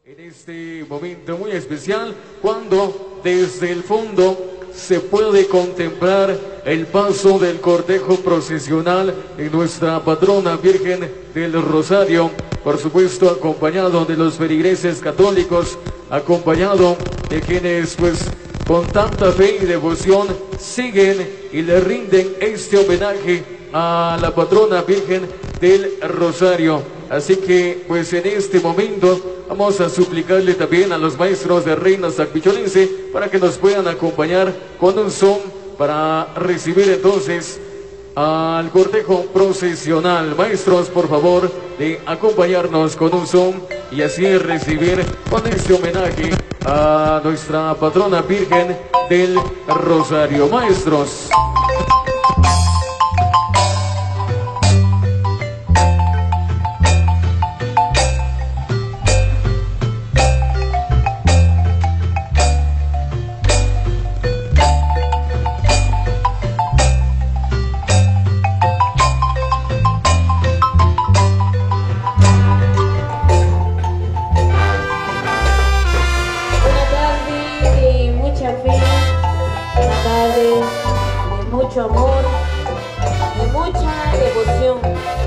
En este momento muy especial, cuando desde el fondo se puede contemplar el paso del cortejo procesional de nuestra patrona Virgen del Rosario, por supuesto acompañado de los feligreses católicos, acompañado de quienes pues con tanta fe y devoción siguen y le rinden este homenaje a la patrona Virgen del Rosario. Así que pues en este momento vamos a suplicarle también a los maestros de Reina Sacpicholense para que nos puedan acompañar con un son para recibir entonces al cortejo procesional. Maestros, por favor, de acompañarnos con un son y así recibir con este homenaje a nuestra patrona Virgen del Rosario. Maestros. Amor y mucha devoción.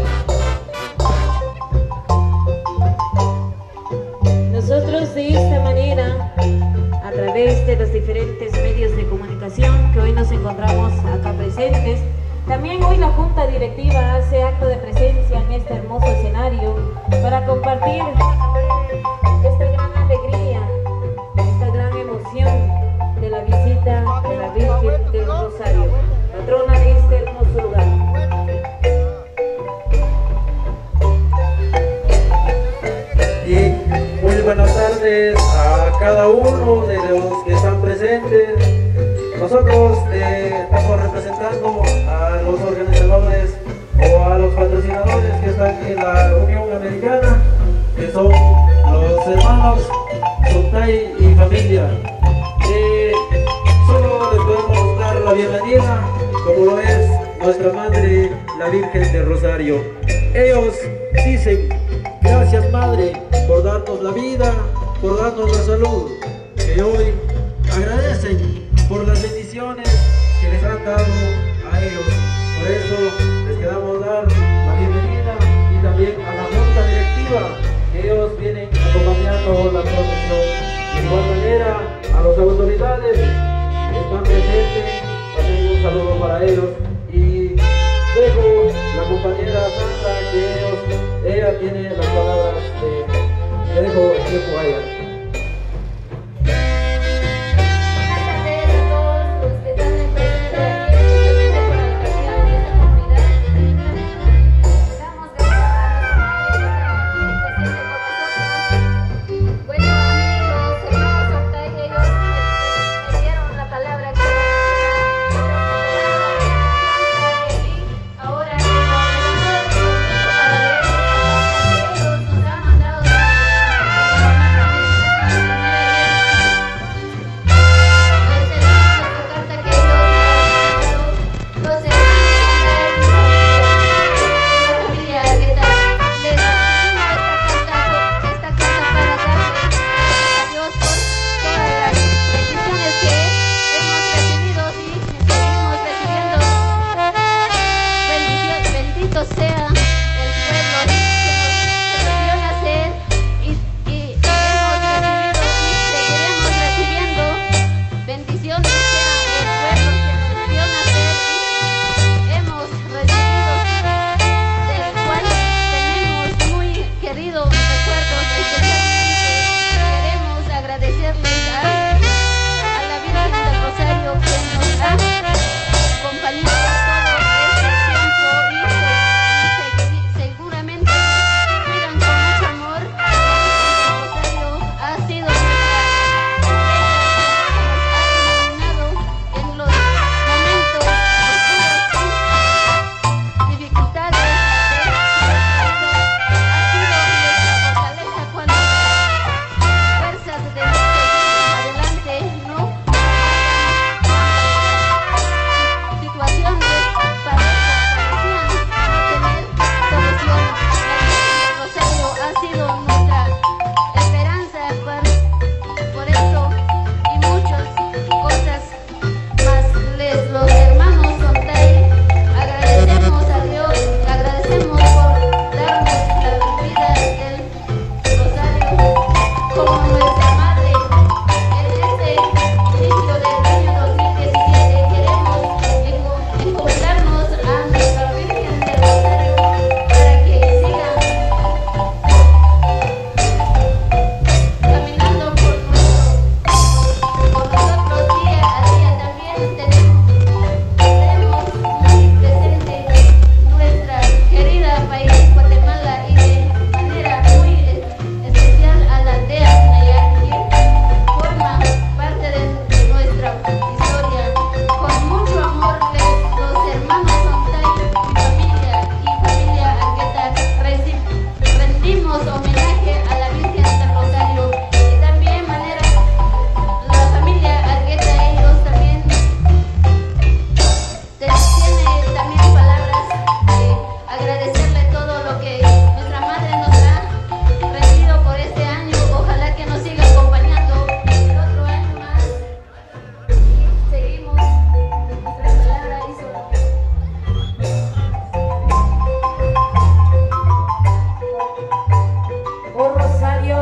Nosotros de esta manera, a través de los diferentes medios de comunicación que hoy nos encontramos acá presentes, también hoy la Junta Directiva hace acto de presencia en este hermoso escenario para compartir esta gran alegría, esta gran emoción de la visita de la Virgen del Rosario, patrona de este hermoso lugar. Y muy buenas tardes a cada uno de los que están presentes. Nosotros estamos representando a los organizadores o a los patrocinadores que están en la Unión Americana, que son los hermanos Sontay y familia. Solo les podemos dar la bienvenida, como lo es nuestra Madre, la Virgen de Rosario. Ellos dicen: gracias Madre por darnos la vida, por darnos la salud, que hoy agradecen por las bendiciones que les han dado a ellos. Por eso les queremos dar la bienvenida y también a la Junta Directiva, que ellos vienen acompañando la procesión. De igual manera, a las autoridades que están presentes, también un saludo para ellos. Y dejo la compañera Sandra, que ella tiene las palabras le dejo el tiempo a ella. Ahora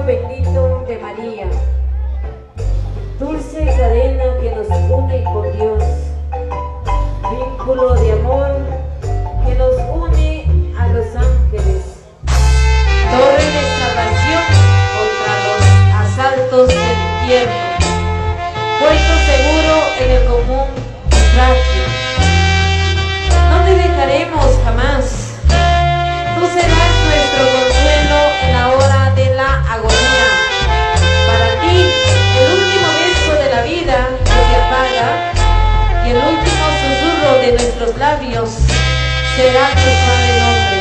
bendito de María, dulce cadena que nos une con Dios, vínculo de amor que nos une a los ángeles, torre de salvación contra los asaltos del infierno, puerto seguro en el común naufragio. No te dejaremos jamás, tú serás nuestro consuelo en la hora de la agonía. Para ti, el último beso de la vida que se apaga y el último susurro de nuestros labios será tu suave nombre.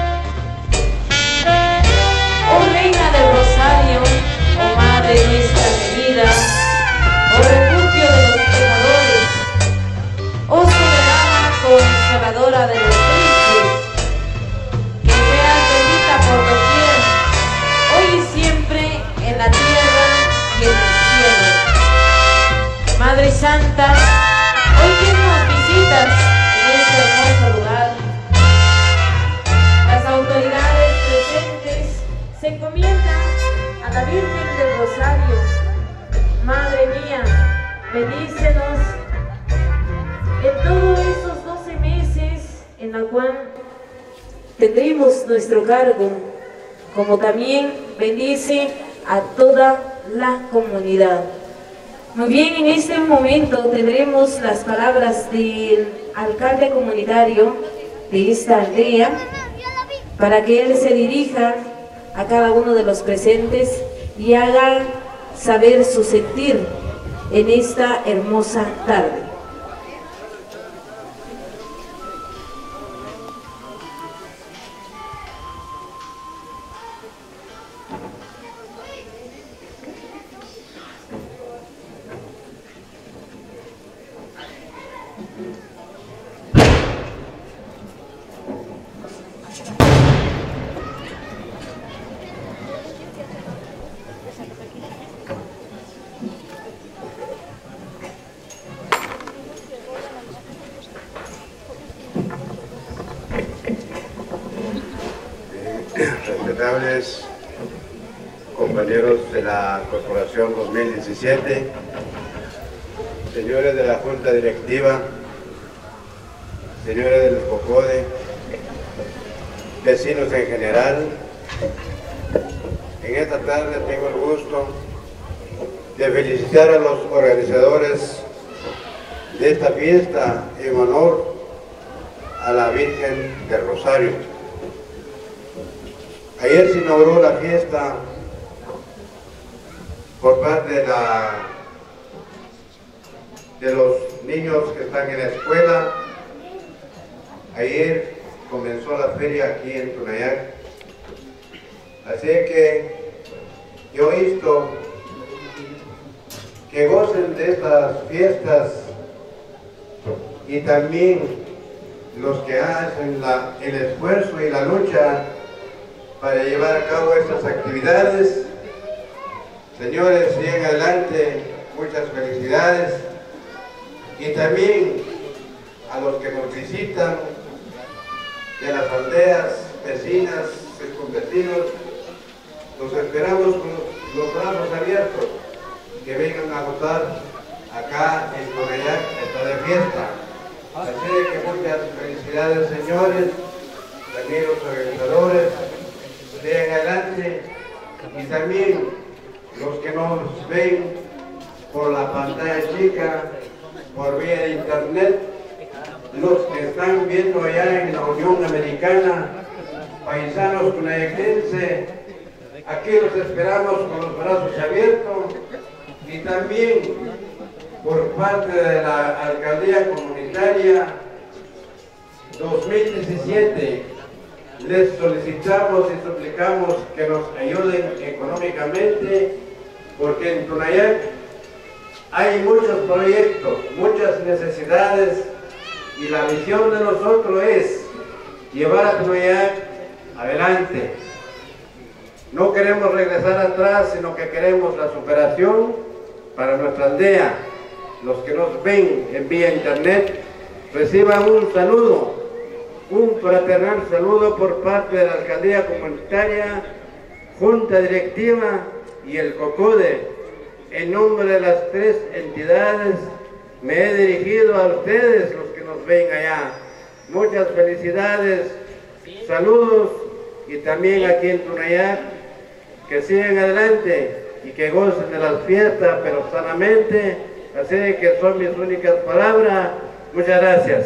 Oh Reina del Rosario, oh Madre nuestra querida, oh refugio de los pecadores, oh soberana consoladora de los tristes, que seas bendita por doquier, hoy y siempre en la tierra y en el cielo. Madre Santa, hoy que nos visitas en este hermoso lugar, las autoridades presentes se encomiendan a la Virgen del Rosario. Madre mía, bendícenos en todos esos 12 meses en la cual tendremos nuestro cargo, como también bendice a toda la comunidad. Muy bien, en este momento tendremos las palabras del alcalde comunitario de esta aldea para que él se dirija a cada uno de los presentes y haga saber su sentir en esta hermosa tarde. Respetables compañeros de la Corporación 2017, señores de la Junta Directiva, señores del COCODE, vecinos en general, en esta tarde tengo el gusto de felicitar a los organizadores de esta fiesta en honor a la Virgen del Rosario. Ayer se inauguró la fiesta por parte de los niños que están en la escuela. Ayer comenzó la feria aquí en Tonayac. Así que yo insto que gocen de estas fiestas y también los que hacen el esfuerzo y la lucha para llevar a cabo estas actividades. Señores, sigan adelante, muchas felicidades. Y también a los que nos visitan de las aldeas, vecinas, circunvecinos, los esperamos con los brazos abiertos, que vengan a gozar acá en Tonayac, está de fiesta. Así que muchas felicidades, señores, también los organizadores. Sigan adelante, y también los que nos ven por la pantalla chica, por vía de internet, los que están viendo allá en la Unión Americana, paisanos tonayacenses, aquí los esperamos con los brazos abiertos. Y también por parte de la Alcaldía Comunitaria 2017, les solicitamos y suplicamos que nos ayuden económicamente, porque en Tonayac hay muchos proyectos, muchas necesidades, y la visión de nosotros es llevar a Tonayac adelante. No queremos regresar atrás, sino que queremos la superación para nuestra aldea. Los que nos ven en vía internet reciban un saludo, un fraternal saludo por parte de la Alcaldía Comunitaria Junta Directiva y el COCODE. En nombre de las tres entidades me he dirigido a ustedes, los que nos ven allá. Muchas felicidades, saludos, y también aquí en Tunayac, que sigan adelante y que gocen de las fiestas, pero sanamente. Así que son mis únicas palabras. Muchas gracias.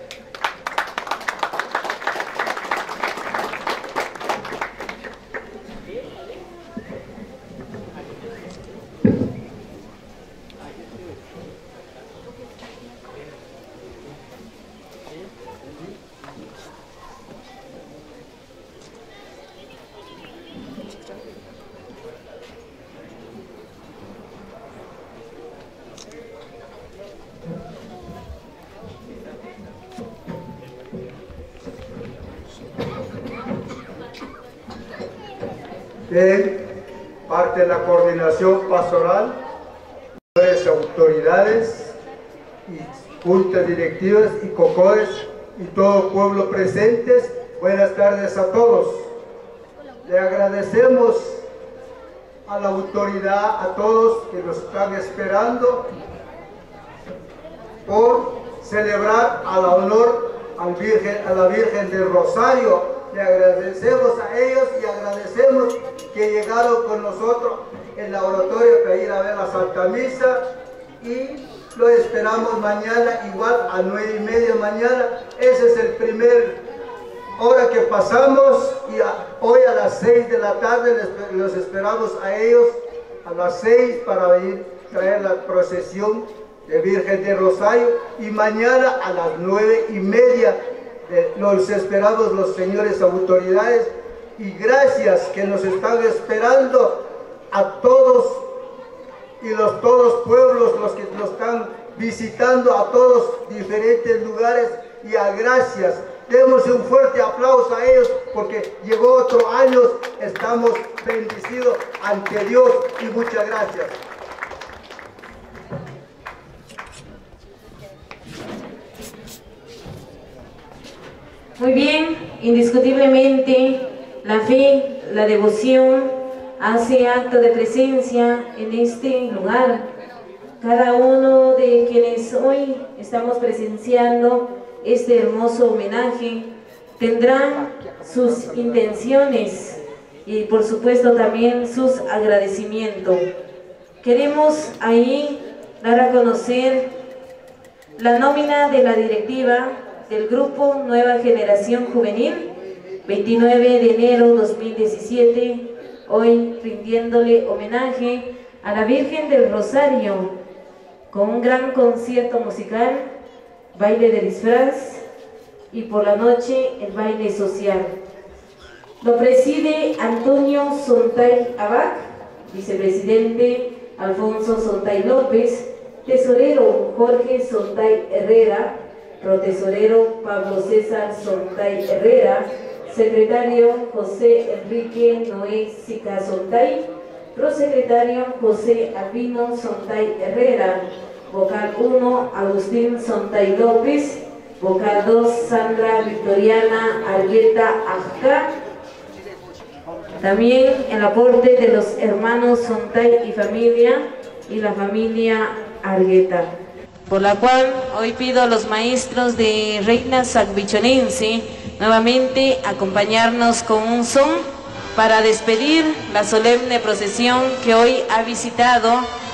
De parte de la coordinación pastoral, autoridades y juntas directivas y COCODES y todo pueblo presentes, buenas tardes a todos. Le agradecemos a la autoridad, a todos que nos están esperando por celebrar al honor a la Virgen del Rosario. Le agradecemos a ellos y agradecemos que llegaron con nosotros en la oratoria para ir a ver la Santa Misa, y lo esperamos mañana igual a 9:30 mañana. Ese es el primer hora que pasamos, y hoy a las 6 de la tarde los esperamos a ellos a las 6 para venir a traer la procesión de Virgen de Rosario, y mañana a las 9:30 los esperamos los señores autoridades. Y gracias que nos están esperando a todos y todos pueblos, los que nos están visitando a todos diferentes lugares, y a gracias. Demos un fuerte aplauso a ellos porque llegó otro año, estamos bendecidos ante Dios, y muchas gracias. Muy bien, indiscutiblemente la fe, la devoción hace acto de presencia en este lugar. Cada uno de quienes hoy estamos presenciando este hermoso homenaje tendrán sus intenciones y por supuesto también sus agradecimientos. Queremos ahí dar a conocer la nómina de la directiva del Grupo Nueva Generación Juvenil, 29 de enero 2017, hoy rindiéndole homenaje a la Virgen del Rosario con un gran concierto musical, baile de disfraz y por la noche el baile social. Lo preside Antonio Sontay Abac, vicepresidente Alfonso Sontay López, tesorero Jorge Sontay Herrera, protesorero Pablo César Sontay Herrera, secretario José Enrique Noé Sica Sontay, prosecretario José Albino Sontay Herrera, vocal 1 Agustín Sontay López, vocal 2 Sandra Victoriana Argueta Ajca. También el aporte de los hermanos Sontay y familia y la familia Argueta, por la cual hoy pido a los maestros de Reina Sanbichonense nuevamente acompañarnos con un son para despedir la solemne procesión que hoy ha visitado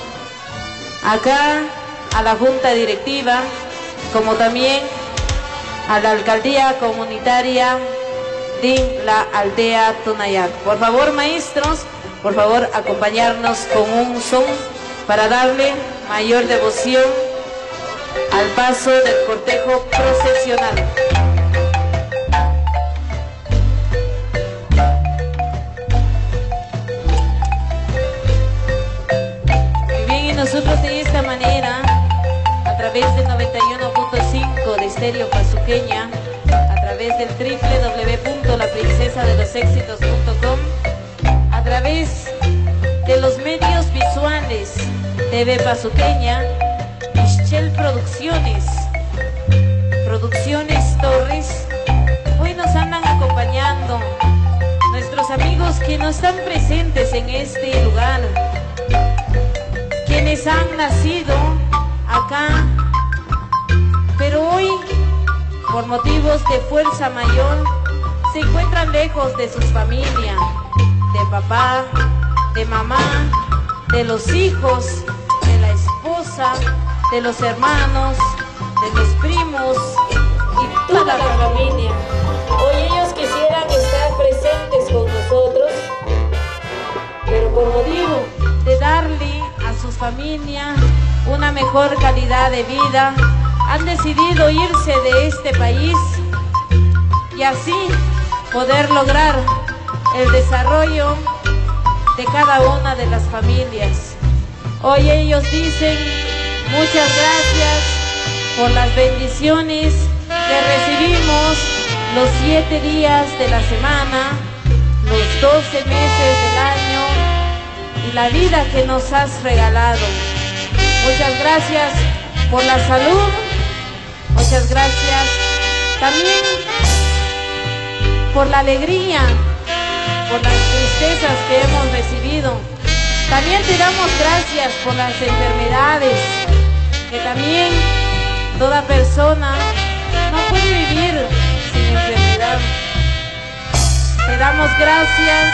acá a la Junta Directiva, como también a la Alcaldía Comunitaria de la Aldea Tunayac. Por favor, maestros, por favor, acompañarnos con un son para darle mayor devoción al paso del cortejo procesional. Muy bien, y nosotros de esta manera, a través del 91.5 de Estéreo Pazuqueña, a través del www.laprincesadeloséxitos.com, a través de los medios visuales TV Pazuqueña, Michel Producciones Torres, hoy nos andan acompañando nuestros los amigos que no están presentes en este lugar, quienes han nacido acá, pero hoy, por motivos de fuerza mayor, se encuentran lejos de sus familias, de papá, de mamá, de los hijos, de la esposa, de los hermanos, de los primos y toda la familia. Hoy ellos quisieran estar presentes con nosotros, pero por motivo de darle a sus familias una mejor calidad de vida, han decidido irse de este país y así poder lograr el desarrollo de cada una de las familias. Hoy ellos dicen muchas gracias por las bendiciones que recibimos los 7 días de la semana, los 12 meses del año y la vida que nos has regalado. Muchas gracias por la salud, muchas gracias también por la alegría, por las tristezas que hemos recibido. También te damos gracias por las enfermedades, que también toda persona no puede vivir sin enfermedad. Te damos gracias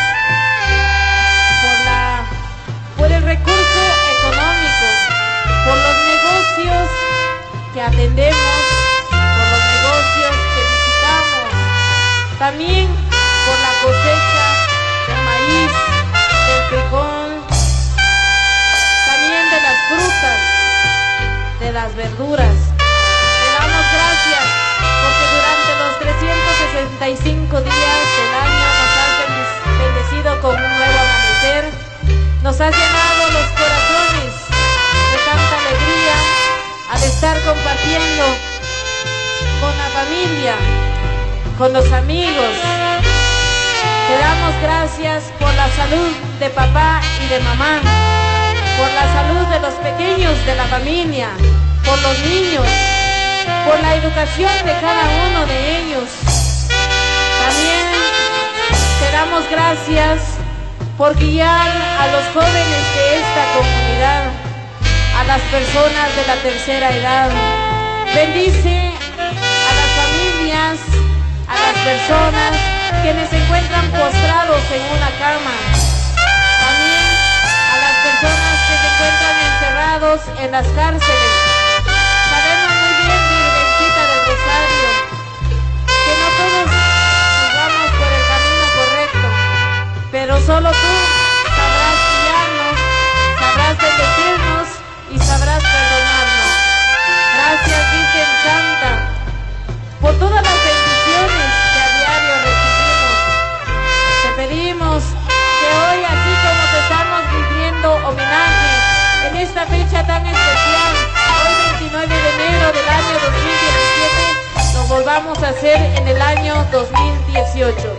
por el recurso económico, por los negocios que atendemos, por los negocios que visitamos, también por la cosecha del maíz, del frijol, también de las frutas, de las verduras. Te damos gracias porque durante los 365 días del año nos has bendecido con un nuevo amanecer, nos has llenado los corazones de tanta alegría al estar compartiendo con la familia, con los amigos. Te damos gracias por la salud de papá y de mamá, por la salud de los pequeños de la familia, por los niños, por la educación de cada uno de ellos. También te damos gracias por guiar a los jóvenes de esta comunidad, a las personas de la tercera edad. Bendice a las familias, a las personas quienes se encuentran postrados en una cama, también a las personas que se encuentran encerrados en las cárceles. Sabemos muy bien, Virgencita del Rosario, que no todos nos vamos por el camino correcto, pero solo tú sabrás guiarnos, sabrás bendecirnos y sabrás perdonarnos. Gracias, Virgen Santa, por todas las bendiciones que a diario recibimos. Te pedimos que hoy, así como te estamos rindiendo homenaje en esta fecha tan especial, hoy 29 de enero del año 2017, nos volvamos a hacer en el año 2018.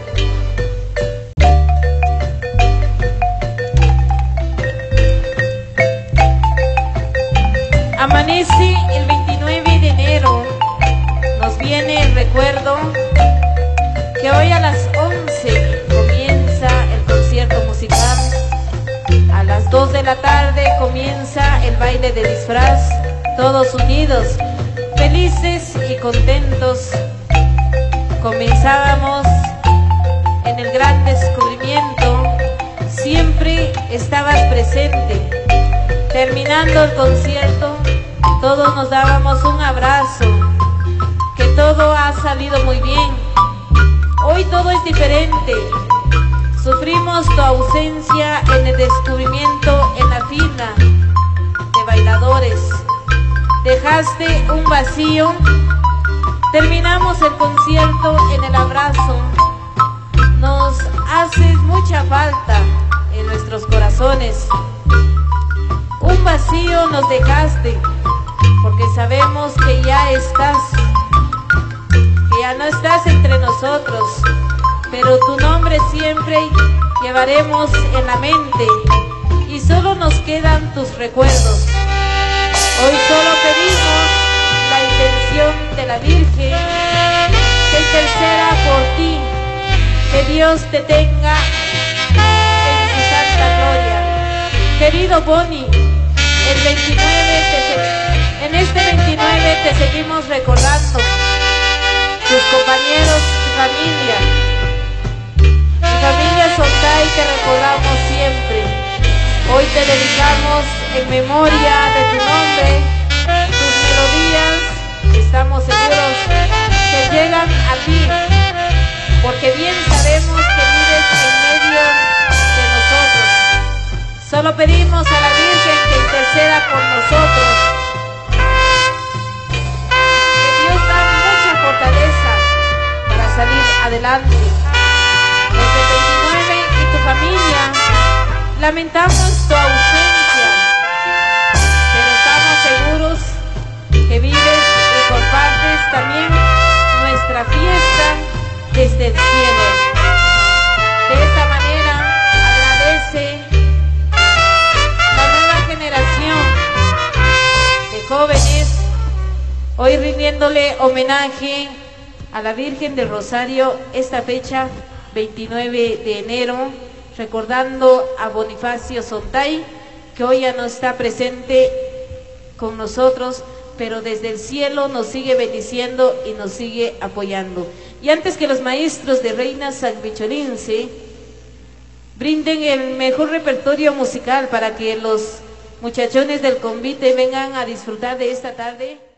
Amanece el 29 de enero, nos viene el recuerdo que hoy a las 11 comienza el concierto musical, a las 2 de la tarde comienza el baile de disfraz, todos unidos, felices y contentos. Comenzábamos en el gran descubrimiento, siempre estabas presente. Terminando el concierto, todos nos dábamos un abrazo, que todo ha salido muy bien. Hoy todo es diferente. Sufrimos tu ausencia en el descubrimiento en la fila de bailadores. Dejaste un vacío. Terminamos el concierto en el abrazo. Nos haces mucha falta en nuestros corazones. Un vacío nos dejaste, porque sabemos que ya estás, que ya no estás entre nosotros, pero tu nombre siempre llevaremos en la mente y solo nos quedan tus recuerdos. Hoy solo pedimos la intención de la Virgen, que interceda por ti, Que Dios te tenga en su santa gloria. Querido Boni, en este 29 te seguimos recordando, tus compañeros y familia. Mi familia Sontay te recordamos siempre. Hoy te dedicamos en memoria de tu nombre, tus melodías, estamos seguros que llegan a ti, porque bien sabemos que vives en medio de nosotros. Solo pedimos a la Virgen que interceda por nosotros. Que Dios da mucha fortaleza para salir adelante. Desde el 29 y tu familia lamentamos tu ausencia, pero estamos seguros que vives y compartes también nuestra fiesta desde el cielo. De esta manera agradece la nueva generación de jóvenes, hoy rindiéndole homenaje a la Virgen del Rosario esta fecha 29 de enero, recordando a Bonifacio Sontay, que hoy ya no está presente con nosotros, pero desde el cielo nos sigue bendiciendo y nos sigue apoyando. Y antes que los maestros de Reina San Micholince brinden el mejor repertorio musical para que los muchachones del convite vengan a disfrutar de esta tarde.